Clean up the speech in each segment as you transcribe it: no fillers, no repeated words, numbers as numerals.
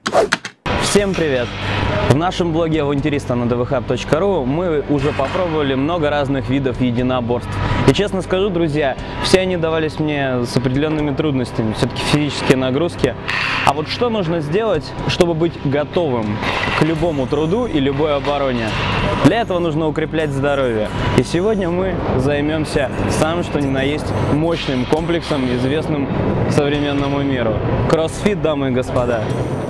Всем привет! В нашем блоге авантюриста на dvhub.ru мы уже попробовали много разных видов единоборств. И честно скажу, друзья, все они давались мне с определенными трудностями, все-таки физические нагрузки. А вот что нужно сделать, чтобы быть готовым к любому труду и любой обороне? Для этого нужно укреплять здоровье. И сегодня мы займемся самым что ни на есть мощным комплексом, известным современному миру. Кроссфит, дамы и господа.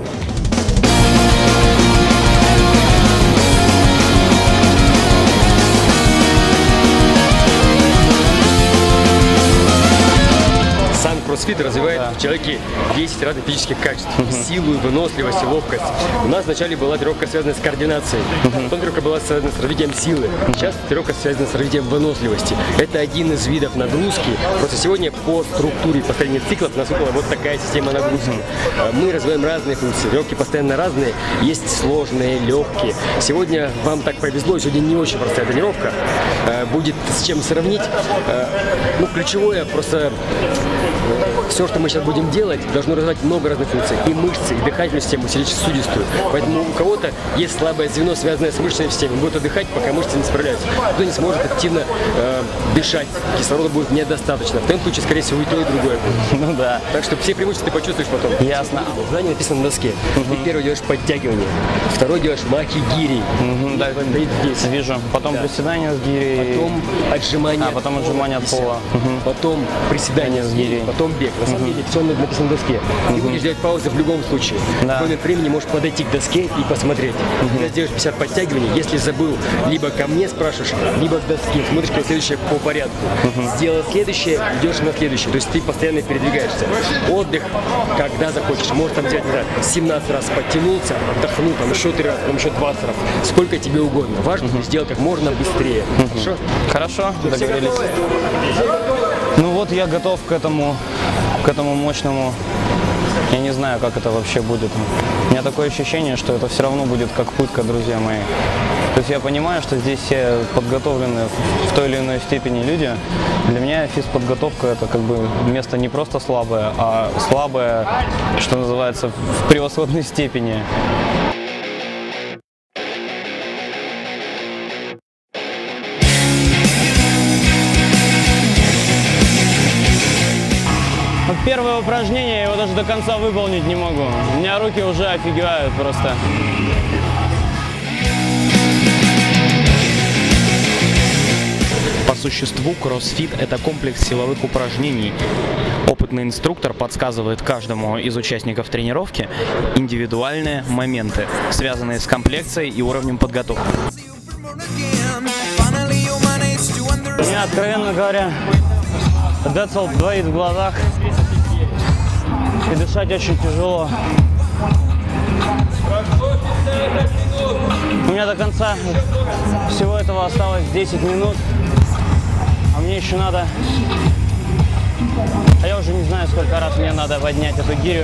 Кроссфит развивает в человеке 10 разных физических качеств. Силу, выносливость, ловкость. У нас вначале была тренировка, связанная с координацией. Потом тренировка была связана с развитием силы. Сейчас тренировка связана с развитием выносливости. Это один из видов нагрузки. Просто сегодня по структуре построения циклов нас выпала вот такая система нагрузки. Мы развиваем разные функции. Тренировки постоянно разные. Есть сложные, легкие. Сегодня вам так повезло. Сегодня не очень простая тренировка. Будет с чем сравнить. Ну, ключевое просто... Все, что мы сейчас будем делать, должно развивать много разных функций. И мышцы, и дыхательную систему, и сердечно-сосудистую. Поэтому у кого-то есть слабое звено, связанное с мышечной системой. Он будет отдыхать, пока мышцы не справляются. Кто не сможет активно дышать, кислорода будет недостаточно. В том случае, скорее всего, и то, и другое будет. Ну да. Так что все преимущества ты почувствуешь потом. Ясно. Задание написано на доске. Ты первый делаешь подтягивание, второй делаешь махи-гири. Да, здесь. Вижу. Потом приседания с гирей. Потом отжимания. Потом отжимания от пола. Потом приседания с гирей. Потом бег. На самом деле все написано на доске. Ты будешь делать паузы в любом случае. В момент времени можешь подойти к доске и посмотреть. Когда сделаешь 50 подтягиваний, если забыл, либо ко мне спрашиваешь, либо к доске. Смотришь, как следующее по порядку. Сделал следующее, идешь на следующее. То есть ты постоянно передвигаешься. Отдых, когда захочешь. Можешь там взять, 17 раз подтянулся, отдохнул, там еще 3 раза, там еще 20 раз. Сколько тебе угодно. Важно сделать как можно быстрее. Хорошо? Хорошо, договорились. Ну вот я готов к этому мощному, я не знаю, как это вообще будет. У меня такое ощущение, что это все равно будет как пытка, друзья мои. То есть я понимаю, что здесь все подготовлены в той или иной степени люди. Для меня физподготовка — это как бы место не просто слабое, а слабое, что называется, в превосходной степени. Первое упражнение, я его даже до конца выполнить не могу. У меня руки уже офигевают просто. По существу, кроссфит – это комплекс силовых упражнений. Опытный инструктор подсказывает каждому из участников тренировки индивидуальные моменты, связанные с комплекцией и уровнем подготовки. Мне, откровенно говоря, децл двоит в глазах. И дышать очень тяжело. У меня до конца всего этого осталось 10 минут. А мне еще надо... А я уже не знаю, сколько раз мне надо поднять эту гирю.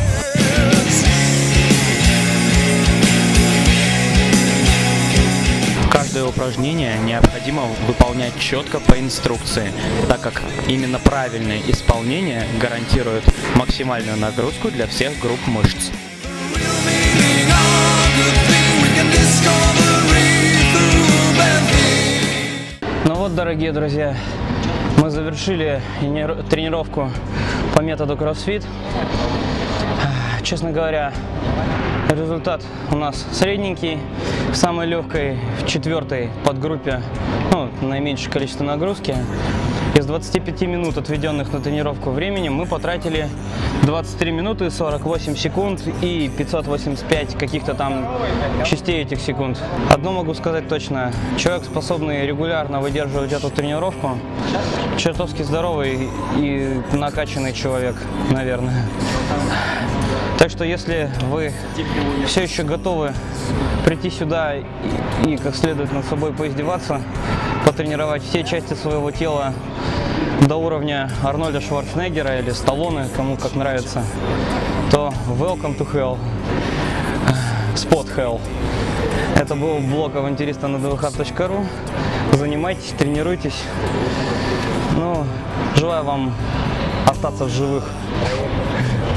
Каждое упражнение необходимо выполнять четко по инструкции, так как именно правильное исполнение гарантирует максимальную нагрузку для всех групп мышц. Ну вот, дорогие друзья, мы завершили тренировку по методу CrossFit. Честно говоря, результат у нас средненький, в самой легкой, в 4-й подгруппе, наименьшее количество нагрузки. Из 25 минут, отведенных на тренировку времени, мы потратили 23 минуты 48 секунд и 585 каких-то там частей этих секунд. Одно могу сказать точно: человек, способный регулярно выдерживать эту тренировку, чертовски здоровый и накачанный человек, наверное. Так что, если вы все еще готовы прийти сюда и как следует над собой поиздеваться, потренировать все части своего тела до уровня Арнольда Шварценеггера или Сталлоне, кому как нравится, то welcome to hell, spot hell. Это был блог авантюриста на dvhub.ru. Занимайтесь, тренируйтесь. Желаю вам остаться в живых.